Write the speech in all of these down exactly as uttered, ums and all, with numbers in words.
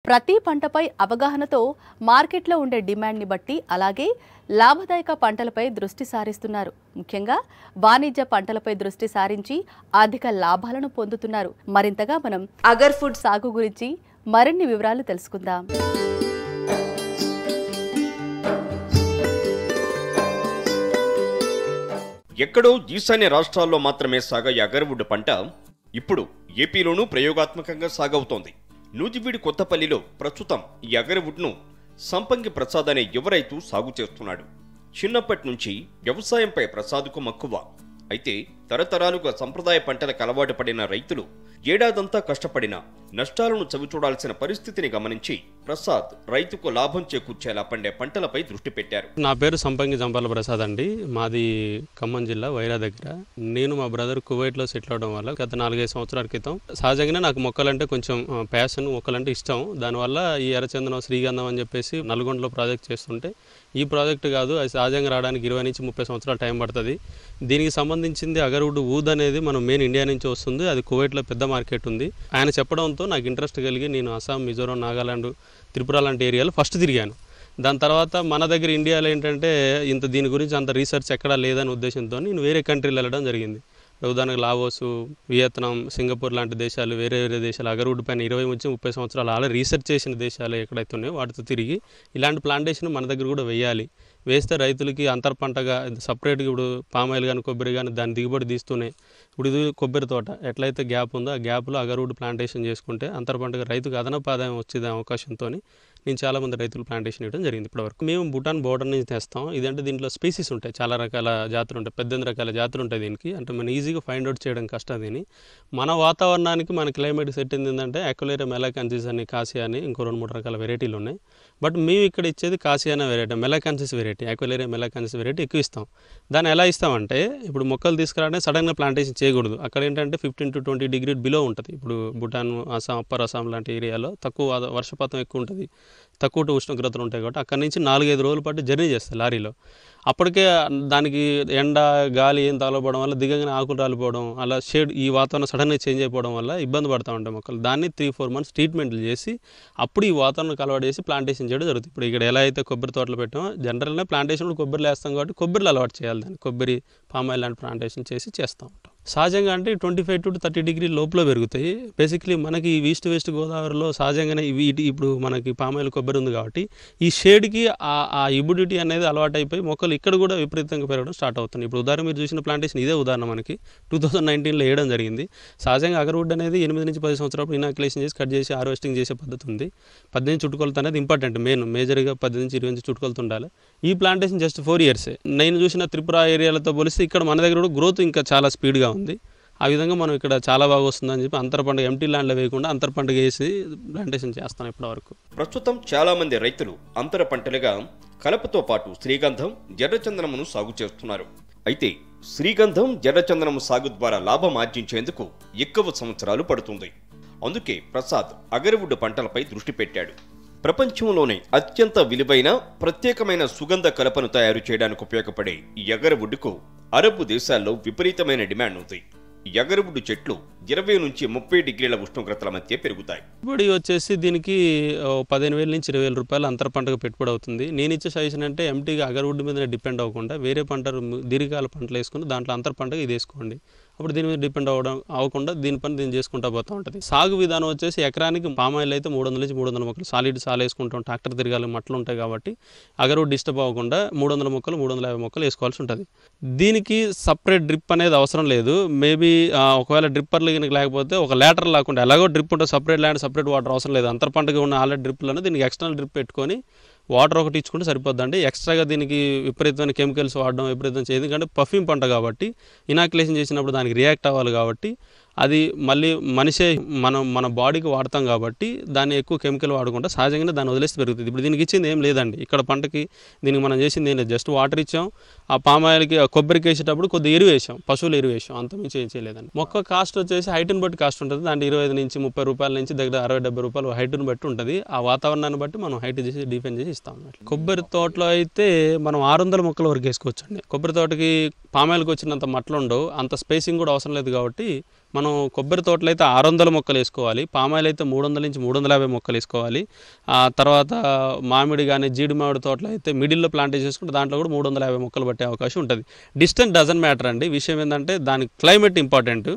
ప్రతి పంటపై అవగాహనతో మార్కెట్లో ఉండే డిమాండ్ని బట్టి అలాగే లాభదాయక పంటలపై దృష్టి సారిస్తున్నారు. ముఖ్యంగా వాణిజ్య పంటలపై దృష్టి సారించి అధిక లాభాలను పొందుతున్నారు. మరింతగా మనం అగర్ ఫుడ్ సాగు గురించి మరిన్ని వివరాలు తెలుసుకుందాం. ఎక్కడో ఈశాన్య రాష్ట్రాల్లో మాత్రమే సాగే అగర్వుడ్ పంట ఇప్పుడు ఏపీలోనూ ప్రయోగాత్మకంగా సాగవుతోంది. నూజివీడు కొత్తపల్లిలో ప్రస్తుతం ఈ అగర్వుడ్ను సంపంగి ప్రసాద్ అనే యువ రైతు సాగు చేస్తున్నాడు. చిన్నప్పటి నుంచి వ్యవసాయంపై ప్రసాద్కు మక్కువ. అయితే తరతరాలుగా సంప్రదాయ పంటలకు అలవాటు పడిన రైతులు ఏడాదంతా కష్టపడినా నష్టాలను చవిచూడాల్సిన పరిస్థితిని గమనించి ప్రసాద్ రైతుకు లాభం చేకూర్చేలా పండే పంటలపై దృష్టి పెట్టారు. నా పేరు సంపంగి జంపాల ప్రసాద్ అండి. మాది ఖమ్మం జిల్లా వైరా దగ్గర. నేను మా బ్రదర్ కువైట్లో సెటిల్ అవడం వల్ల గత నాలుగైదు సంవత్సరాల క్రితం సహజంగానే నాకు మొక్కలంటే కొంచెం ప్యాషన్, మొక్కలంటే ఇష్టం. దానివల్ల ఈ ఎర్రచందనం, శ్రీగంధం అని చెప్పేసి నల్గొండలో ప్రాజెక్ట్ చేస్తుంటే ఈ ప్రాజెక్టు కాదు, అది సహజంగా రావడానికి ఇరవై నుంచి ముప్పై సంవత్సరాలు టైం పడుతుంది. దీనికి సంబంధించింది అగర్వుడ్ ఊద్ అనేది మనం మెయిన్ ఇండియా నుంచి వస్తుంది. అది కువైట్లో పెద్ద మార్కెట్ ఉంది. ఆయన చెప్పడంతో నాకు ఇంట్రెస్ట్ కలిగి నేను అస్సాం, మిజోరం, నాగాలాండ్, త్రిపుర లాంటి ఏరియాలో ఫస్ట్ తిరిగాను. దాని తర్వాత మన దగ్గర ఇండియాలో ఏంటంటే ఇంత దీని గురించి అంత రీసెర్చ్ ఎక్కడా లేదనే ఉద్దేశంతో నేను వేరే కంట్రీలు వెళ్ళడం జరిగింది. ఉదాహరణకు లావోస్, వియత్నాం, సింగపూర్ లాంటి దేశాలు, వేరే వేరే దేశాలు అగర్వుడ్ పైన ఇరవై నుంచి ముప్పై సంవత్సరాలు అలా రీసెర్చ్ చేసిన దేశాలు ఎక్కడైతే ఉన్నాయో వాటితో తిరిగి ఇలాంటి ప్లాంటేషన్ మన దగ్గర కూడా వేయాలి. వేస్తే రైతులకి అంతర్ పంటగా సపరేట్గా ఇప్పుడు పామాయిల్ కానీ కొబ్బరి కానీ దాని దిగుబడి తీస్తూనే ఇప్పుడు ఇది కొబ్బరి తోట ఎట్లయితే గ్యాప్ ఉందో ఆ గ్యాప్లో అగర్వుడ్ ప్లాంటేషన్ చేసుకుంటే అంతర్ పంటగా రైతుకు అదనపు ఆదాయం వచ్చే అవకాశంతో నేను చాలామంది రైతులు ప్లాంటేషన్ ఇవ్వడం జరిగింది. ఇప్పటివరకు మేము భూటాన్ బోర్డర్ నుంచి తెస్తాం. ఇదంటే దీంట్లో స్పీసీస్ ఉంటాయి, చాలా రకాల జాతులు ఉంటాయి, పద్దెనిమిది రకాల జాతులు ఉంటాయి దీనికి. అంటే మనం ఈజీగా ఫైండ్ అవుట్ చేయడం కష్టం. దీన్ని మన వాతావరణానికి మన క్లైమేట్ సెట్ ఏంటంటే అక్యులేరియా మెలాకాన్సిస్ అని, కాసియా అని ఇంకో రెండు మూడు రకాల వెరైటీలు ఉన్నాయి. బట్ మేము ఇక్కడ ఇచ్చేది కాసియా అనే variety, malaccensis variety, aquilaria malaccensis variety ఎక్కువ ఇస్తాం. దాన్ని ఎలా ఇస్తామంటే ఇప్పుడు మొక్కలు తీసుకురావడానికి సడన్గా ప్లాంటేషన్ చేయకూడదు. అక్కడ ఏంటంటే fifteen to twenty degree below ఉంటుంది. ఇప్పుడు భూటాన్, అస్సాం, అప్పర్ అస్సాం లాంటి ఏరియాలో తక్కువ వర్షపాతం ఎక్కువ ఉంటుంది, తక్కువ ఉష్ణోగ్రతలు ఉంటాయి కాబట్టి అక్కడి నుంచి నాలుగైదు రోజుల పాటు జర్నీ చేస్తాయి లారీలో. అప్పటికే దానికి ఎండ, గాలి ఏం తగలపోవడం వల్ల దిగగానే ఆకులు రాలిపోవడం, అలా షేడ్ ఈ వాతావరణం సడన్గా చేంజ్ అయిపోవడం వల్ల ఇబ్బంది పడుతూ ఉంటాయి మొక్కలు. దాన్ని త్రీ ఫోర్ మంత్స్ ట్రీట్మెంట్లు చేసి అప్పుడు ఈ వాతావరణం అలవాటు చేసి ప్లాంటేషన్ చేయడం జరుగుతుంది. ఇప్పుడు ఇక్కడ ఎలా అయితే కొబ్బరి తోటలు పెట్టామో జనరల్గా ప్లాంటేషన్ కొబ్బరిలో వేస్తాం కాబట్టి కొబ్బరిలో అలవాటు చేయాలి. దాన్ని కొబ్బరి, పామాయిల్ లాంటి ప్లాంటేషన్ చేసి చేస్తూ ఉంటాం. సహజంగా అంటే twenty five to thirty degree లోపల పెరుగుతాయి. బేసిక్లీ మనకి ఈస్ట్ వెస్ట్ గోదావరిలో సహజంగానే ఇవి ఇప్పుడు మనకి పామాయిల్ కొబ్బరి ఉంది కాబట్టి ఈ షేడ్కి ఆ హ్యూమిడిటీ అనేది అలవాటు అయిపోయి మొక్కలు ఇక్కడ కూడా విపరీతంగా పెరగడం స్టార్ట్ అవుతుంది. ఇప్పుడు ఉదాహరణ మీరు చూసిన ప్లాంటేషన్ ఇదే ఉదాహరణ మనకి టూ థౌసండ్ నైన్టీన్లో వేయడం జరిగింది. సహజంగా అగర్వుడ్ అనేది ఎనిమిది నుంచి పది సంవత్సరాలు ఇనాక్యులేషన్ చేసి కట్ చేసి హార్వెస్టింగ్ చేసే పద్ధతి ఉంది. పద్దెనిమిది చుట్టుకొలత అనేది ఇంపార్టెంట్, మెయిన్ మేజర్గా పద్దెనిమిది నుంచి ఇరవై నుంచి చుట్టుకొలత ఉండాలి. ఈ ప్లాంటేషన్ జస్ట్ ఫోర్ ఇయర్సే. నేను చూసిన త్రిపుర ఏరియాలతో పోలిస్తే ఇక్కడ మన దగ్గర కూడా గ్రోత్ ఇంకా చాలా స్పీడ్గా ఉంది. ఆ విధంగా మనం ఇక్కడ చాలా బాగా వస్తుందని చెప్పి అంతర్ పండుగ ఎంటీ ల్యాండ్లో వేయకుండా అంతర్ పండుగ వేసి ప్లాంటేషన్ చేస్తాం ఇప్పటివరకు. ప్రస్తుతం చాలా మంది రైతులు అంతర పంటలుగా కలపతో పాటు శ్రీగంధం, ఎర్రచందనమును సాగు చేస్తున్నారు. అయితే శ్రీగంధం, ఎర్రచందనము సాగు ద్వారా లాభం ఆర్జించేందుకు ఎక్కువ సంవత్సరాలు పడుతుంది. అందుకే ప్రసాద్ అగర్వుడ్ పంటలపై దృష్టి పెట్టాడు. ప్రపంచంలోనే అత్యంత విలువైన ప్రత్యేకమైన సుగంధ కలపను తయారు చేయడానికి ఉపయోగపడే ఈ అగర్వుడ్కు అరబ్ దేశాల్లో విపరీతమైన డిమాండ్ ఉంది. ఈ అగర్వుడ్ చెట్లు ఇరవై నుంచి ముప్పై డిగ్రీల ఉష్ణోగ్రతల మధ్య పెరుగుతాయి. పెట్టుబడి వచ్చేసి దీనికి పదిహేను వేల నుంచి ఇరవై వేల రూపాయలు అంతర పంటకు పెట్టుబడి అవుతుంది. నేను ఇచ్చే సజెషన్ అంటే ఎంటీగా అగర్వుడ్ మీద డిపెండ్ అవ్వకుండా వేరే పంటలు దీర్ఘకాల పంటలు వేసుకుని దాంట్లో అంతర పంటగా ఇది వేసుకోండి. అప్పుడు దీని మీద డిపెండ్ అవ్వడం అవ్వకుండా దీని పని దీన్ని చేసుకుంటా పోతూ ఉంటుంది. సాగు విధానం వచ్చేసి ఎకరానికి పామాయిల్ అయితే మూడు వందల నుంచి మూడు వందల మొక్కలు సాలిడ్ సాల్ వేసుకుంటాం. ట్రాక్టర్ తిరగాలి, మట్టలు ఉంటాయి కాబట్టి అగర్వుడ్ డిస్టర్బ్ అవ్వకుండా మూడు వందల మొక్కలు మూడు వందల యాభై మొక్కలు వేసుకోవాల్సి ఉంటుంది. దీనికి సపరేట్ డ్రిప్ అనేది అవసరం లేదు. మేబీ ఒకవేళ డ్రిప్పర్లు కనుక లేకపోతే ఒక లేటర్ లేకుండా ఎలాగో డ్రిప్ ఉంటుంది, సపరేట్ ల్యాండ్ సపరేట్ వాటర్ అవసరం లేదు. అంతర్ పంటగా ఉన్న ఆల్రెడీ డ్రిప్లను దీనికి ఎక్స్టర్నల్ డ్రిప్ పెట్టుకొని వాటర్ ఒకటి ఇచ్చుకుంటే సరిపోద్దండి. ఎక్స్ట్రాగా దీనికి విపరీతమైన కెమికల్స్ వాడడం విపరీతం చేయదు. ఎందుకంటే పఫ్యూమ్ పంట కాబట్టి ఇనాక్యులేషన్ చేసినప్పుడు దానికి రియాక్ట్ అవ్వాలి కాబట్టి అది మళ్ళీ మనిషే మనం మన బాడీకి వాడతాం కాబట్టి దాన్ని ఎక్కువ కెమికల్ వాడకుండా సహజంగానే దాన్ని వదిలేస్తే పెరుగుతుంది. ఇప్పుడు దీనికి ఇచ్చింది ఏం లేదండి. ఇక్కడ పంటకి దీనికి మనం చేసింది ఏం లేదు, జస్ట్ వాటర్ ఇచ్చాం. ఆ పామాయిల్కి కొబ్బరికి వేసేటప్పుడు కొద్దిగా ఎరువు వేసాం, పశువులు ఎరువు వేసాం, అంత మించి ఏం చేయలేదండి. మొక్క కాస్ట్ వచ్చేసి హైట్ని బట్టి కాస్ట్ ఉంటుంది. దాంట్లో ఇరవై ఐదు నుంచి ముప్పై రూపాయల నుంచి దగ్గర అరవై డెబ్బై రూపాయలు హైట్ని బట్టి ఉంటుంది. ఆ వాతావరణాన్ని బట్టి మనం హైట్ చేసి డిఫైన్ చేసి ఇస్తాం. కొబ్బరి తోటలో అయితే మనం ఆరు వందల మొక్కల వరకు వేసుకోవచ్చు అండి. కొబ్బరి తోటకి పామాయిల్కి వచ్చినంత మట్టలు ఉండవు, అంత స్పేసింగ్ కూడా అవసరం లేదు కాబట్టి మనం కొబ్బరి తోటలు అయితే ఆరు వందల మొక్కలు వేసుకోవాలి, పామాయిల్ అయితే మూడు వందల నుంచి మూడు వందల యాభై మొక్కలు వేసుకోవాలి. ఆ తర్వాత మామిడి కానీ జీడి మామిడి తోటలు అయితే మిడిల్లో ప్లాంటేషన్ చేసుకుంటే దాంట్లో కూడా మూడు వందల యాభై మొక్కలు పట్టే అవకాశం ఉంటుంది. డిస్టెన్స్ డజన్ మ్యాటర్ అండి. విషయం ఏంటంటే దానికి క్లైమేట్ ఇంపార్టెంట్.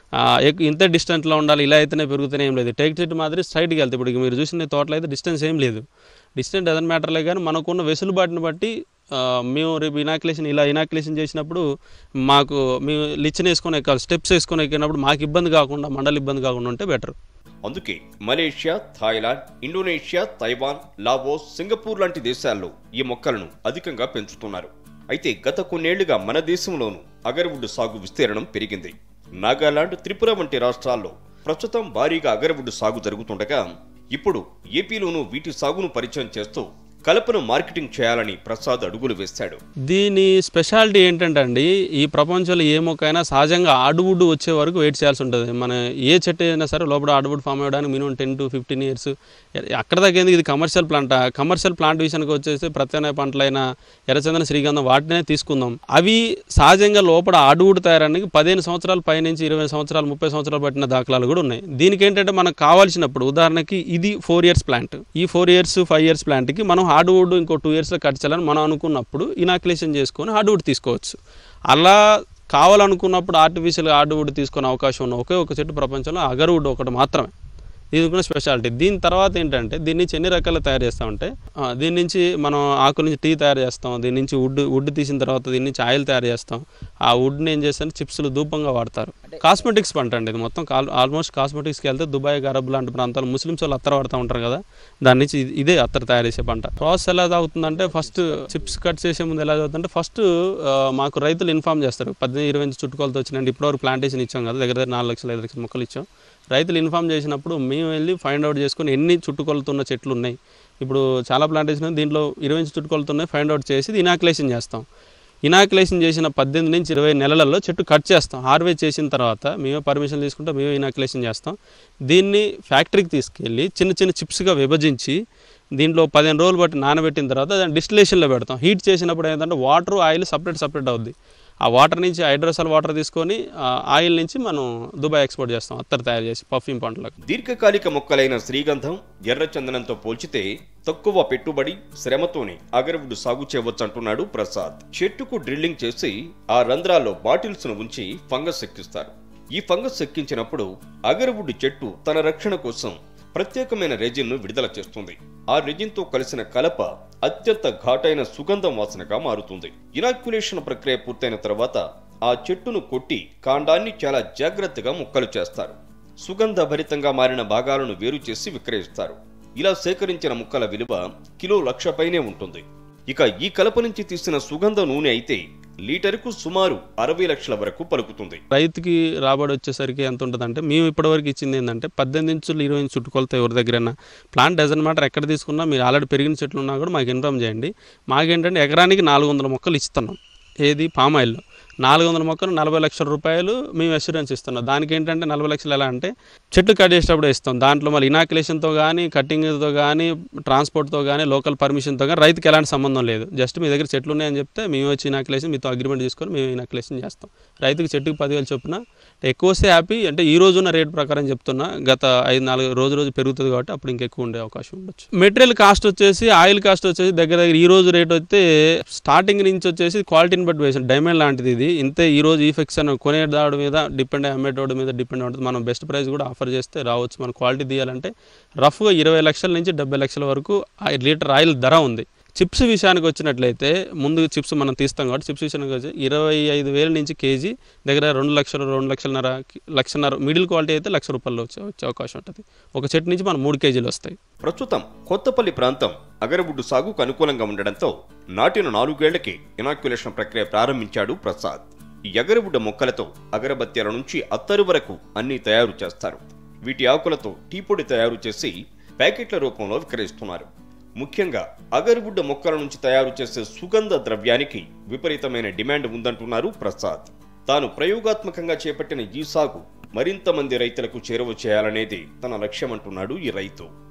ఇంత డిస్టెంట్లో ఉండాలి, ఇలా అయితేనే పెరుగుతూనే ఏం లేదు. టేక్ చెట్టు మాదిరి స్ట్రైట్కి వెళ్తే ఇప్పుడు మీరు చూసిన తోటలో అయితే డిస్టెన్స్ ఏం లేదు. డిస్టెన్స్ డజన్ మ్యాటర్లే కానీ మనకున్న వెసులుబాటుని బట్టి మేము రేపు ఇనాక్యులేషన్ ఇలా ఇనాక్యులేషన్ చేసినప్పుడు మాకు మేము లిచ్చన్ వేసుకొని ఎక్కాలి, స్టెప్స్ వేసుకొని ఎక్కినప్పుడు మాకు ఇబ్బంది కాకుండా మండలి ఇబ్బంది కాకుండా ఉంటే బెటర్. అందుకే Malaysia, Thailand, Indonesia, Taiwan, Laos, Singapore లాంటి దేశాల్లో ఈ మొక్కలను అధికంగా పెంచుతున్నారు. అయితే గత కొన్నేళ్లుగా మన దేశంలోనూ అగరవుడ్ సాగు విస్తీర్ణం పెరిగింది. నాగాలాండ్, త్రిపుర వంటి రాష్ట్రాల్లో ప్రస్తుతం భారీగా అగరవుడ్ సాగు జరుగుతుండగా ఇప్పుడు ఏపీలోనూ వీటి సాగును పరిచయం చేస్తూ కలపను మార్కెటింగ్ చేయాలని ప్రసాద్ అడుగులు వేశాడు. దీని స్పెషాలిటీ ఏంటంటే అండి, ఈ ప్రపంచంలో ఏ మొక్కైనా సహజంగా ఆడువుడ్ వచ్చే వరకు వెయిట్ చేయాల్సి ఉంటుంది. మన ఏ చెట్టు అయినా సరే లోపల ఆడువుడ్ ఫామ్ అవ్వడానికి minimum ten to fifteen years అక్కడ తగ్గేందుకు. ఇది కమర్షియల్ ప్లాంట్. కమర్షియల్ ప్లాంట్ విషయానికి వచ్చేసి ప్రత్యామ్నాయ పంటలైన ఎర్రచందనం, శ్రీగంధం వాటినే తీసుకుందాం. అవి సహజంగా లోపల ఆడువుడ్ తయారానికి పదిహేను సంవత్సరాల పైనుంచి ఇరవై సంవత్సరాలు ముప్పై సంవత్సరాలు పట్టిన దాఖలాలు కూడా ఉన్నాయి. దీనికి ఏంటంటే మనకు కావాల్సినప్పుడు ఉదాహరణకి ఇది ఫోర్ ఇయర్స్ ప్లాంట్, ఈ ఫోర్ ఇయర్స్ ఫైవ్ ఇయర్స్ ప్లాంట్కి మనం హార్డ్వుడ్ ఇంకో టూ ఇయర్స్లో కట్ చేయాలని మనం అనుకున్నప్పుడు ఇనాక్యులేషన్ చేసుకొని హార్డ్వుడ్ తీసుకోవచ్చు. అలా కావాలనుకున్నప్పుడు ఆర్టిఫిషియల్గా హార్డ్వుడ్ తీసుకునే అవకాశం ఉన్న ఒకే ఒక చెట్టు ప్రపంచంలో అగర్వుడ్ ఒకటి మాత్రమే. ఇది కూడా స్పెషాలిటీ. దీని తర్వాత ఏంటంటే దీని నుంచి ఎన్ని రకాలు తయారు చేస్తామంటే దీని నుంచి మనం ఆకుల నుంచి టీ తయారు చేస్తాం, దీని నుంచి వుడ్ వుడ్ తీసిన తర్వాత దీని నుంచి ఆయిల్ తయారు చేస్తాం. ఆ వుడ్ని ఏం చేస్తాం చిప్స్లు ధూపంగా వాడతారు. కాస్మెటిక్స్ పంట అండి ఇది మొత్తం. ఆల్మోస్ట్ కాస్మెటిక్స్కి వెళ్తే దుబాయ్, అరబ్ లాంటి ప్రాంతాలు ముస్లిమ్స్ వాళ్ళు అత్తర్ వాడుతూ ఉంటారు కదా, దాని నుంచి ఇదే అత్తర్ తయారు చేసే పంట. ప్రాసెస్ ఎలా అవుతుందంటే ఫస్ట్ చిప్స్ కట్ చేసే ముందు ఎలా అవుతుందంటే ఫస్ట్ మాకు రైతులు ఇన్ఫార్మ్ చేస్తారు. పద్దెనిమిది ఇరవై నుంచి చుట్టుకొలతో వచ్చినండి. ఇప్పటివరకు ప్లాంటేషన్ ఇచ్చాం కదా, దగ్గర దగ్గర నాలుగు లక్షల ఐదు లక్షల మొక్కలు ఇచ్చాం. రైతులు ఇన్ఫార్మ్ చేసినప్పుడు మేము వెళ్ళి ఫైండ్ అవుట్ చేసుకొని ఎన్ని చుట్టుకొలుతున్న చెట్లు ఉన్నాయి. ఇప్పుడు చాలా ప్లాంటేషన్ దీంట్లో ఇరవై నుంచి చుట్టుకొలుతున్నాయి. ఫైండ్ అవుట్ చేసి ఇనాక్యులేషన్ చేస్తాం. ఇనాక్యులేషన్ చేసిన పద్దెనిమిది నుంచి ఇరవై నెలలలో చెట్టు కట్ చేస్తాం. హార్వెస్ట్ చేసిన తర్వాత మేమే పర్మిషన్ తీసుకుంటాం, మేమే ఇనాక్యులేషన్ చేస్తాం. దీన్ని ఫ్యాక్టరీకి తీసుకెళ్ళి చిన్న చిన్న చిప్స్గా విభజించి దీంట్లో పదిహేను రోజులు బట్టి నానబెట్టిన తర్వాత దాన్ని డిస్టిలేషన్లో పెడతాం. హీట్ చేసినప్పుడు ఏంటంటే వాటర్ ఆయిల్ సపరేట్ సపరేట్ అవుద్ది. ఆ వాటర్ నుంచి హైడ్రోసల్ వాటర్ తీసుకొని ఆయిల్ నుంచి మనం దుబాయ్ ఎక్స్పోర్ట్ చేస్తాం అత్తర్ తయారు చేసి పర్ఫ్యూమ్ పంటలకు. దీర్ఘకాలిక మొక్కలైన శ్రీగంధం, ఎర్రచందనంతో పోల్చితే తక్కువ పెట్టుబడి, శ్రమతోనే అగరవుడ్ సాగు చేయవచ్చంటున్నాడు ప్రసాద్. చెట్టుకు డ్రిల్లింగ్ చేసి ఆ రంధ్రాల్లో బాటిల్స్ ను ఉంచి ఫంగస్ ఎక్కిస్తారు. ఈ ఫంగస్ ఎక్కించినప్పుడు అగరవుడ్ చెట్టు తన రక్షణ కోసం ప్రత్యేకమైన రెజిన్ ను విడుదల చేస్తుంది. ఆ రెజిన్ తో కలిసిన కలప అత్యంత ఘాటైన సుగంధం వాసనగా మారుతుంది. ఇనాక్యులేషన్ ప్రక్రియ పూర్తయిన తర్వాత ఆ చెట్టును కొట్టి కాండాన్ని చాలా జాగ్రత్తగా ముక్కలు చేస్తారు. సుగంధ భరితంగా మారిన భాగాలను వేరు చేసి విక్రయిస్తారు. ఇలా సేకరించిన ముక్కల విలువ కిలో లక్ష పైనే ఉంటుంది. ఇక ఈ కలప నుంచి తీసిన సుగంధ నూనె అయితే లీటర్కు సుమారు అరవై లక్షల వరకు పలుకుతుంది. రైతుకి రాబడి వచ్చేసరికి ఎంత ఉంటుందంటే మేము ఇప్పటివరకు ఇచ్చింది ఏంటంటే పద్దెనిమిది ఇంచులు ఇరవై ఇంచు చుట్టుకొలతో ఎవరి దగ్గరైనా ప్లాంట్ డజన్ మాట ఎక్కడ తీసుకున్నా మీరు ఆల్రెడీ పెరిగిన చెట్లు ఉన్నా కూడా మాకు ఇన్ఫామ్ చేయండి. మాకేంటంటే ఎకరానికి నాలుగు వందల మొక్కలు ఇస్తున్నాం. ఏది పామాయిల్లో నాలుగు వందల మొక్కలు నలభై లక్షల రూపాయలు మేము అష్యూరెన్స్ ఇస్తున్నాం. దానికి ఏంటంటే నలభై లక్షలు ఎలా అంటే చెట్లు కట్ చేసేటప్పుడు ఇస్తాం. దాంట్లో మళ్ళీ ఇనాక్యులేషన్తో కానీ కటింగ్తో కానీ ట్రాన్స్పోర్ట్తో కానీ లోకల్ పర్మిషన్తో కానీ రైతుకి ఎలాంటి సంబంధం లేదు. జస్ట్ మీ దగ్గర చెట్లు ఉన్నాయని చెప్తే మేము వచ్చి ఇనాక్యులేషన్ మీతో అగ్రిమెంట్ తీసుకొని మేము ఇనాక్యులేషన్ చేస్తాం. రైతుకి చెట్టుకి పదివేలు చొప్పున ఎక్కువస్తే హ్యాపీ. అంటే ఈ రోజున్న రేట్ ప్రకారం చెప్తున్నా, గత ఐదు నాలుగు రోజు రోజు పెరుగుతుంది కాబట్టి అప్పుడు ఇంకెక్కువ ఉండే అవకాశం ఉండొచ్చు. మెటీరియల్ కాస్ట్ వచ్చేసి ఆయిల్ కాస్ట్ వచ్చేసి దగ్గర దగ్గర ఈ రోజు రేట్ అయితే స్టార్టింగ్ నుంచి వచ్చేసి క్వాలిటీని బట్టి వేసాం. డైమండ్ లాంటిది ఇది. ఇంతే ఈ రోజు ఈ ఫిక్స్ అని కొనేదాడు మీద డిపెండ్ అయ్యి అమ్మేటోడి మీద డిపెండ్ ఉంటుంది. మనం బెస్ట్ ప్రైస్ కూడా ఆఫర్ చేస్తే రావచ్చు. మన క్వాలిటీ తీయాలంటే రఫ్గా ఇరవై లక్షల నుంచి డెబ్బై లక్షల వరకు లీటర్ ఆయిల్ ధర ఉంది. చిప్స్ విషయానికి వచ్చినట్లయితే ముందు చిప్స్ మనం తీస్తాం కాబట్టి చిప్స్ విషయానికి వచ్చి ఇరవై ఐదు వేల నుంచి కేజీ దగ్గర రెండు లక్షలు రెండు లక్షలన్నర లక్షన్నర మిడిల్ క్వాలిటీ అయితే లక్ష రూపాయలు వచ్చే వచ్చే అవకాశం ఉంటుంది. ఒక చెట్టు నుంచి మనం మూడు కేజీలు వస్తాయి. ప్రస్తుతం కొత్తపల్లి ప్రాంతం అగరవుడ్ సాగుకు అనుకూలంగా ఉండడంతో నాటిన నాలుగేళ్లకి ఇనాక్యులేషన్ ప్రక్రియ ప్రారంభించాడు ప్రసాద్. ఈ అగరవుడ్ మొక్కలతో అగరబత్యాల నుంచి అత్తరు వరకు అన్ని తయారు చేస్తారు. వీటి ఆకులతో టీ పొడి తయారు చేసి ప్యాకెట్ల రూపంలో విక్రయిస్తున్నారు. ముఖ్యంగా అగరవుడ్ మొక్కల నుంచి తయారు చేసే సుగంధ ద్రవ్యానికి విపరీతమైన డిమాండ్ ఉందంటున్నారు ప్రసాద్. తాను ప్రయోగాత్మకంగా చేపట్టిన ఈ సాగు మరింత మంది రైతులకు చేరువ చేయాలనేది తన లక్ష్యమంటున్నాడు ఈ రైతు.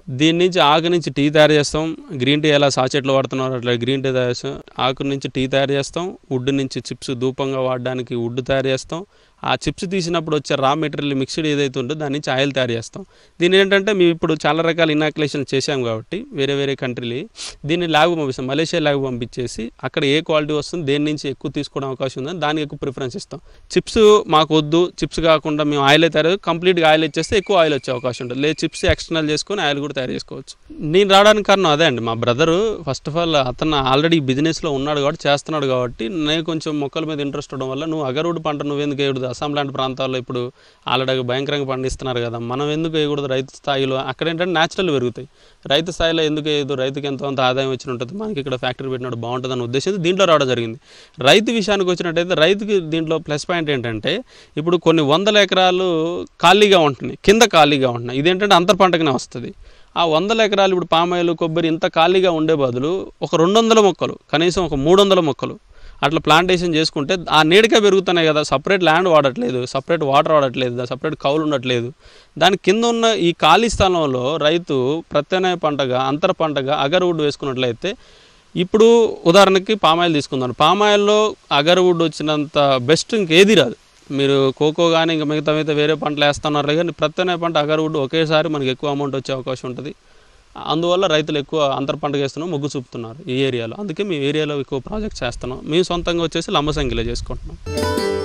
దీని నుంచి ఆకు నుంచి టీ తయారు చేస్తాం. గ్రీన్ టీ ఎలా సాచెట్లు వాడుతున్నారు అట్లా గ్రీన్ టీ తయారు చేస్తాం. ఆకు నుంచి టీ తయారు చేస్తాం. వుడ్ నుంచి చిప్స్ ధూపంగా వాడడానికి వుడ్ తయారు చేస్తాం. ఆ చిప్స్ తీసినప్పుడు వచ్చే రా మెటీరియల్ మిక్స్డ్ ఏదైతే ఉంటుందో దాని నుంచి ఆయిల్ తయారు చేస్తాం. దీని ఏంటంటే మేము ఇప్పుడు చాలా రకాల ఇనాక్యులేషన్ చేసాం కాబట్టి వేరే వేరే కంట్రీలు దీన్ని ల్యాబ్ పంపిస్తాం. మలేషియా ల్యాబ్ పంపించేసి అక్కడ ఏ క్వాలిటీ వస్తుంది, దేని నుంచి ఎక్కువ తీసుకోవడం అవకాశం ఉందని దానికి ఎక్కువ ప్రిఫరెన్స్ ఇస్తాం. చిప్స్ మాకు వద్దు, చిప్స్ కాకుండా మేము ఆయిల్ తయారు కంప్లీట్గా ఆయిల్ ఇచ్చేస్తే ఎక్కువ ఆయిల్ వచ్చే అవకాశం ఉంటుంది. లేదు చిప్స్ ఎక్స్టర్నల్ చేసుకొని ఆయిల్ కూడా తయారు చేసుకోవచ్చు. నేను రావడానికి కారణం అదే అండి. మా బ్రదరు ఫస్ట్ ఆఫ్ ఆల్ అతను ఆల్రెడీ బిజినెస్లో ఉన్నాడు కాబట్టి చేస్తున్నాడు కాబట్టి నేను కొంచెం మొక్కల మీద ఇంట్రెస్ట్ ఉండడం వల్ల నువ్వు అగర్వుడ్ పంట నువ్వెందుకు వేయకూడదు, అస్సాం లాంటి ప్రాంతాల్లో ఇప్పుడు ఆల్రెడీ భయంకరంగా పండిస్తున్నారు కదా, మనం ఎందుకు వేయకూడదు రైతు స్థాయిలో, అక్కడ ఏంటంటే న్యాచురల్ పెరుగుతాయి. రైతు స్థాయిలో ఎందుకు వేయదు, రైతుకి ఎంతో అంత ఆదాయం వచ్చి ఉంటుంది, మనకి ఇక్కడ ఫ్యాక్టరీ పెట్టినట్టు బాగుంటుంది అనే ఉద్దేశంతో దీంట్లో రావడం జరిగింది. రైతు విషయానికి వచ్చినట్టయితే రైతుకి దీంట్లో ప్లస్ పాయింట్ ఏంటంటే ఇప్పుడు కొన్ని వందల ఎకరాలు ఖాళీగా ఉంటున్నాయి, కింద ఖాళీగా ఉంటున్నాయి. ఇదేంటంటే అంతర్ పంటగానే వస్తుంది. ఆ వందల ఎకరాలు ఇప్పుడు పామాయిలు కొబ్బరి ఇంత ఖాళీగా ఉండే బదులు ఒక రెండు వందల మొక్కలు కనీసం ఒక మూడు వందల మొక్కలు అట్లా ప్లాంటేషన్ చేసుకుంటే ఆ నీడకే పెరుగుతున్నాయి కదా. సపరేట్ ల్యాండ్ వాడట్లేదు, సపరేట్ వాటర్ వాడట్లేదు, సపరేట్ కౌలు ఉండట్లేదు. దాని కింద ఉన్న ఈ ఖాళీ స్థలంలో రైతు ప్రత్యామ్నాయ పంటగా అంతర పంటగా అగర్వుడ్ వేసుకున్నట్లయితే ఇప్పుడు ఉదాహరణకి పామాయిల్ తీసుకుందాం. పామాయిల్లో అగర్వుడ్ వచ్చినంత బెస్ట్ ఇంకేది రాదు. మీరు కోకో కానీ ఇంకా మిగతా మిగతా వేరే పంటలు వేస్తున్నారు కానీ ప్రత్యామ్నాయ పంట అగర్వుడ్ ఒకేసారి మనకి ఎక్కువ అమౌంట్ వచ్చే అవకాశం ఉంటుంది. అందువల్ల రైతులు ఎక్కువ అంతర్ పంట వేస్తున్నాం, మొగ్గు చూపుతున్నారు ఈ ఏరియాలో. అందుకే మేము ఏరియాలో ఎక్కువ ప్రాజెక్ట్ చేస్తున్నాం. మేము సొంతంగా వచ్చేసి లంబసంగిలో చేసుకుంటున్నాం.